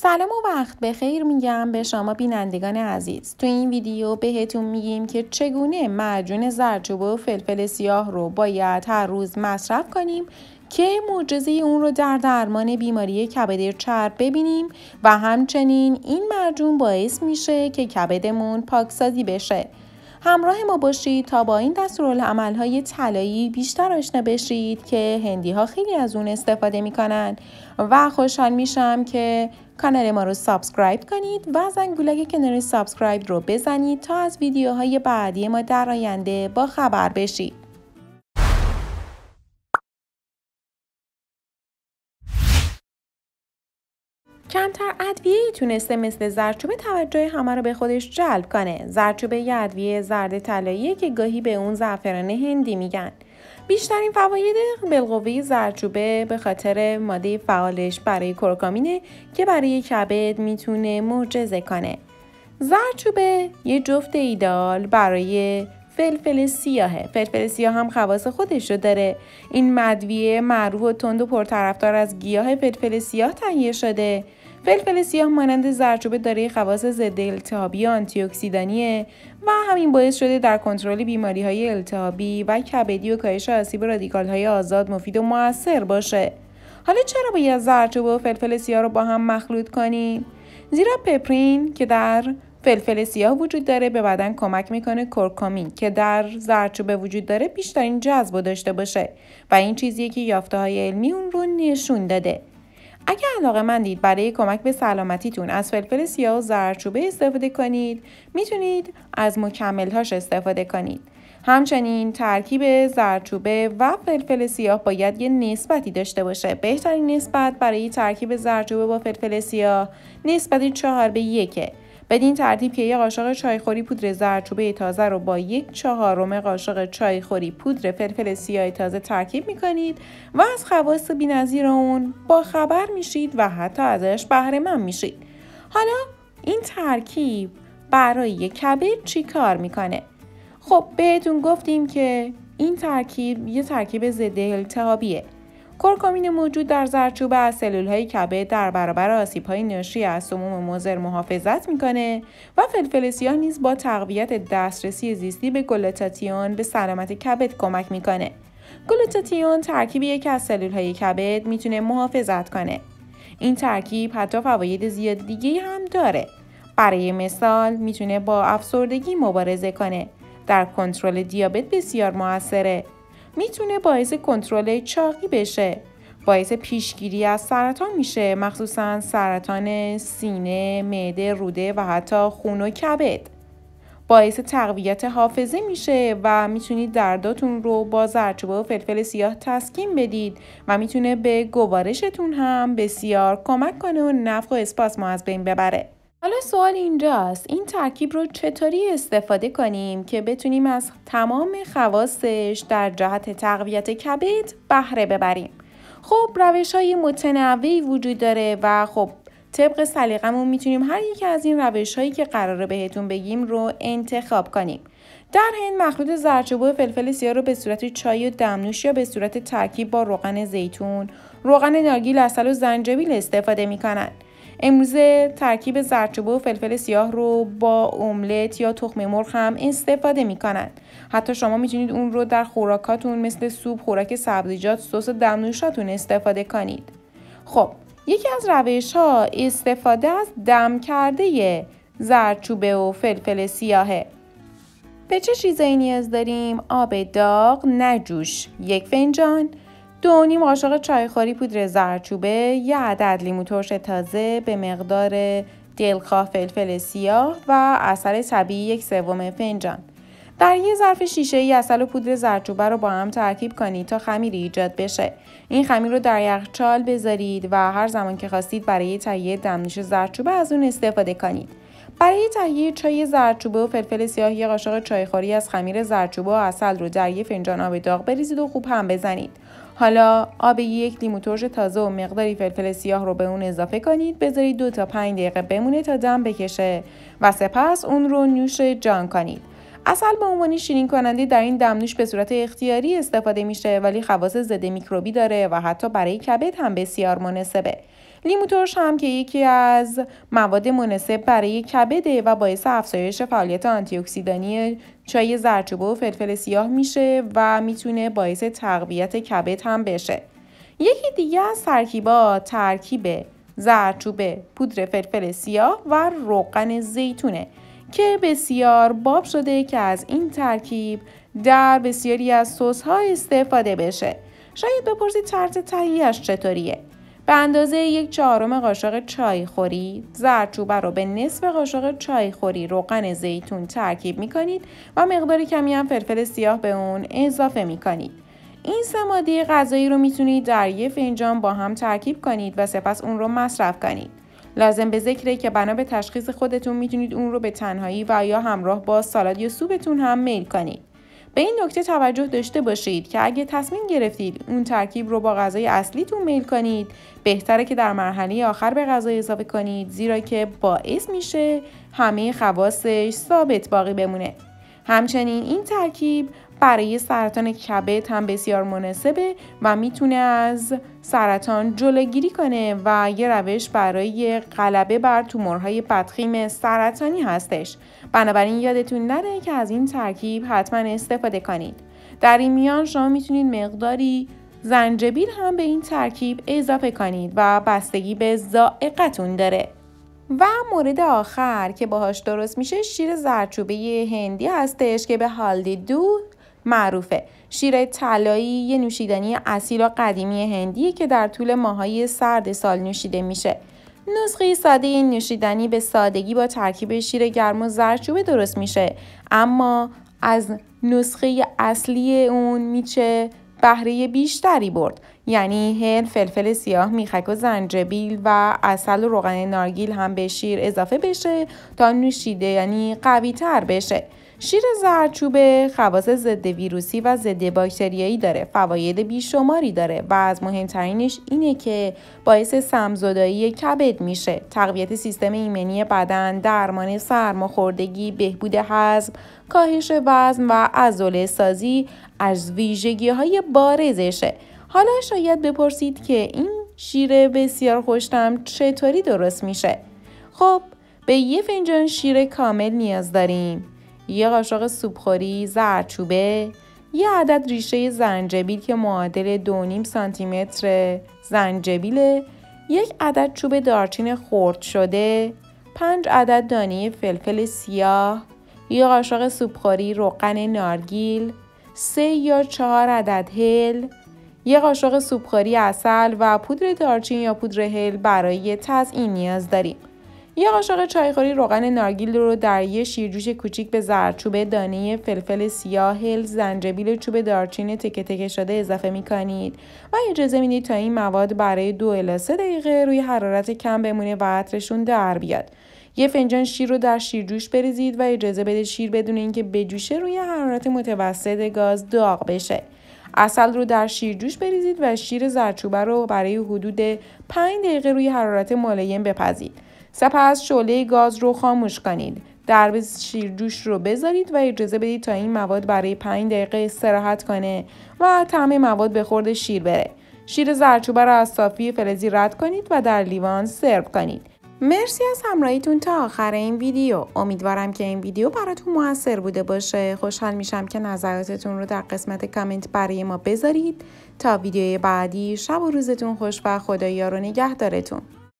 سلام و وقت بخیر میگم به شما بینندگان عزیز. تو این ویدیو بهتون میگیم که چگونه معجون زردچوبه و فلفل سیاه رو باید هر روز مصرف کنیم که معجزه اون رو در درمان بیماری کبد چرب ببینیم و همچنین این معجون باعث میشه که کبدمون پاکسازی بشه. همراه ما باشید تا با این دستورالعمل‌های طلایی بیشتر آشنا بشید که هندی‌ها خیلی از اون استفاده میکنن و خوشحال میشم که کانال ما رو سابسکرایب کنید و زنگوله کنار سابسکرایب رو بزنید تا از ویدیوهای بعدی ما در آینده با خبر بشید. کمتر ادویه‌ای تونسته مثل زردچوبه توجه همه رو به خودش جلب کنه. زردچوبه یه ادویه زرد طلاییه که گاهی به اون زعفران هندی میگن. بیشترین فواید بالقوه زردچوبه به خاطر ماده فعالش برای کورکامینه که برای کبد میتونه معجزه کنه. زردچوبه یه جفت ایدئال برای فلفل سیاهه. فلفل سیاه هم خواص خودش رو داره. این ادویه معروف و تند و پرطرفدار از گیاه فلفل سیاه تهیه شده. فلفل سیاه مانند زردچوبه دارای خواص ضد التهابی و آنتی اکسیدانیه و همین باعث شده در کنترل بیماری‌های التهابی و کبدی و کاهش آسیب رادیکال‌های آزاد مفید و مؤثر باشه. حالا چرا باید زردچوبه و فلفل سیاه رو با هم مخلوط کنیم؟ زیرا پپرین که در فلفل سیاه وجود داره به بدن کمک میکنه کورکامین که در زردچوبه وجود داره بیشترین جذب داشته باشه و این چیزیه که یافته‌های علمی اون رو نشون داده. اگه علاقه‌مندید برای کمک به سلامتیتون از فلفل سیاه و زردچوبه استفاده کنید، میتونید از مکمل‌هاش استفاده کنید. همچنین ترکیب زردچوبه و فلفل سیاه باید یه نسبتی داشته باشه. بهترین نسبت برای ترکیب زردچوبه با فلفل سیاه نسبت 4:1. بدین ترتیب که یک قاشق چایخوری پودر زردچوبه تازه رو با 1/4 قاشق چایخوری پودر فلفل سیاه تازه ترکیب میکنید و از خواص بی‌نظیر اون با خبر میشید و حتی ازش بهره مند میشید. حالا این ترکیب برای کبد چی کار میکنه؟ خب بهتون گفتیم که این ترکیب یه ترکیب ضد التهابیه. کورکامین موجود در زردچوبه از سلول‌های کبد در برابر آسیب‌های ناشی از سموم مضر محافظت می‌کنه و فلفل سیاه نیز با تقویت دسترسی زیستی به گلوتاتیون به سلامت کبد کمک می‌کنه. گلوتاتیون ترکیبیه که از سلول‌های کبد میتونه محافظت کنه. این ترکیب حتی فواید زیاد دیگه هم داره. برای مثال میتونه با افسردگی مبارزه کنه. در کنترل دیابت بسیار موثره. میتونه باعث کنترل چاقی بشه. باعث پیشگیری از سرطان میشه، مخصوصا سرطان سینه، معده، روده و حتی خون و کبد. باعث تقویت حافظه میشه و میتونید درداتون رو با زردچوبه و فلفل سیاه تسکین بدید و میتونه به گوارشتون هم بسیار کمک کنه و نفخ و اسپاسمو از بین ببره. حالا سوال اینجاست این ترکیب رو چطوری استفاده کنیم که بتونیم از تمام خواصش در جهت تقویت کبد بهره ببریم. خب روش‌های متنوعی وجود داره و خب طبق سلیقمون میتونیم هر یک از این روش‌هایی که قراره بهتون بگیم رو انتخاب کنیم. در هند مخلوط زردچوبه و فلفل سیاه رو به صورت چای و دمنوش یا به صورت ترکیب با روغن زیتون، روغن نارگیل، عسل و زنجبیل استفاده میکنن. امروزه ترکیب زردچوبه و فلفل سیاه رو با املت یا تخم مرغ هم استفاده میکنن. حتی شما میتونید اون رو در خوراکاتون مثل سوپ، خوراک سبزیجات، سس و دمنوشاتون استفاده کنید. خب یکی از روش‌ها استفاده از دم کرده زردچوبه و فلفل سیاهه. به چه چیزایی نیاز داریم؟ آب داغ نه جوش 1 فنجان، 2.5 قاشق چایخوری پودر زردچوبه، 1 عدد لیمو ترش تازه به مقدار دلخواه فلفل سیاه و عسل طبیعی 1/3 فنجان. در یه ظرف شیشه‌ای عسل و پودر زردچوبه رو با هم ترکیب کنید تا خمیری ایجاد بشه. این خمیر رو در یخچال بذارید و هر زمان که خواستید برای تهیه دمنوش زردچوبه از اون استفاده کنید. برای تهیه چای زردچوبه و فلفل سیاه 1 قاشق چایخوری از خمیر زردچوبه و عسل رو در 1 فنجان آب داغ بریزید و خوب هم بزنید. حالا آب 1 لیمو ترش تازه و مقداری فلفل سیاه رو به اون اضافه کنید. بذارید 2 تا 5 دقیقه بمونه تا دم بکشه و سپس اون رو نوش جان کنید. عسل به عنوان شیرین کننده در این دمنوش به صورت اختیاری استفاده میشه ولی خواص ضد میکروبی داره و حتی برای کبد هم بسیار مناسبه. لیمو ترش هم که یکی از مواد مناسب برای کبده و باعث افزایش فعالیت آنتی اکسیدانی چای زردچوبه و فلفل سیاه میشه و میتونه باعث تقویت کبد هم بشه. یکی دیگه از ترکیبات ترکیب زردچوبه، پودر فلفل سیاه و روغن زیتونه که بسیار باب شده که از این ترکیب در بسیاری از سس‌ها استفاده بشه. شاید بپرسید طرز تهیه‌اش چطوریه؟ به اندازه 1/4 قاشق چایخوری زردچوبه رو به نصف قاشق چایخوری روغن زیتون ترکیب می‌کنید و مقدار کمی هم فلفل سیاه به اون اضافه می‌کنید. این 3 ماده غذایی رو میتونید در 1 فنجان با هم ترکیب کنید و سپس اون رو مصرف کنید. لازم به ذکره که بنا به تشخیص خودتون میتونید اون رو به تنهایی و یا همراه با سالاد یا سوپتون هم میل کنید. به این نکته توجه داشته باشید که اگه تصمیم گرفتید اون ترکیب رو با غذای اصلیتون میل کنید، بهتره که در مرحله آخر به غذا اضافه کنید، زیرا که باعث میشه همه خواصش ثابت باقی بمونه. همچنین این ترکیب برای سرطان کبد هم بسیار مناسبه و میتونه از سرطان جلوگیری کنه و یه روش برای غلبه بر تومورهای بدخیم سرطانی هستش. بنابراین یادتون نره که از این ترکیب حتما استفاده کنید. در این میان شما میتونید مقداری زنجبیل هم به این ترکیب اضافه کنید و بستگی به ذائقتون داره. و مورد آخر که باهاش درست میشه شیر زردچوبه هندی هستش که به هالدی دودھ معروفه. شیر طلایی یه نوشیدنی اصیل و قدیمی هندیه که در طول ماهای سرد سال نوشیده میشه. نسخه ساده این نوشیدنی به سادگی با ترکیب شیر گرم و زردچوبه درست میشه، اما از نسخه اصلی اون میشه بهره بیشتری برد. یعنی هل، فلفل سیاه، میخک و زنجبیل و عسل و روغن نارگیل هم به شیر اضافه بشه تا نوشیده یعنی قوی تر بشه. شیر زردچوبه خواص ضد ویروسی و ضد باکتریایی داره، فواید بیشماری داره و از مهمترینش اینه که باعث سم‌زدایی کبد میشه، تقویت سیستم ایمنی بدن، درمان سرماخوردگی، بهبود هضم، کاهش وزن و عضله سازی از ویژگی‌های بارزشه. حالا شاید بپرسید که این شیر بسیار خوش‌طعم چطوری درست میشه؟ خب به 1 فنجان شیر کامل نیاز داریم. 1 قاشق سوپخوری زردچوبه، 1 عدد ریشه زنجبیل که معادل 2.5 سانتی متر زنجبیل، 1 عدد چوب دارچین خرد شده، 5 عدد دانه فلفل سیاه، 1 قاشق سوپخوری روغن نارگیل، 3 یا 4 عدد هل، 1 قاشق سوپخوری عسل و پودر دارچین یا پودر هل برای تزیین نیاز داریم. 1 قاشق چایخوری روغن نارگیل رو در 1 شیرجوش کوچیک به زردچوبه، دانه فلفل سیاه، هل، زنجبیل، چوب دارچین تکه تکه شده اضافه می‌کنید و اجازه میدید تا این مواد برای 2 الی 3 دقیقه روی حرارت کم بمونه و عطرشون در بیاد. 1 فنجان شیر رو در شیرجوش بریزید و اجازه بدید شیر بدون اینکه بجوشه روی حرارت متوسط گاز داغ بشه. عسل رو در شیرجوش بریزید و شیر زردچوبه رو برای حدود 5 دقیقه روی حرارت ملایم بپزید. سپس شعله گاز رو خاموش کنید. درب شیرجوش رو بذارید و اجازه بدید تا این مواد برای 5 دقیقه استراحت کنه و طعم مواد به خورد شیر بره. شیر زردچوبه رو از صافی فلزی رد کنید و در لیوان سرو کنید. مرسی از همراهیتون تا آخر این ویدیو. امیدوارم که این ویدیو براتون موثر بوده باشه. خوشحال میشم که نظراتتون رو در قسمت کامنت برای ما بذارید. تا ویدیوی بعدی، شب و روزتون خوش و خدایا رو نگهدارتون.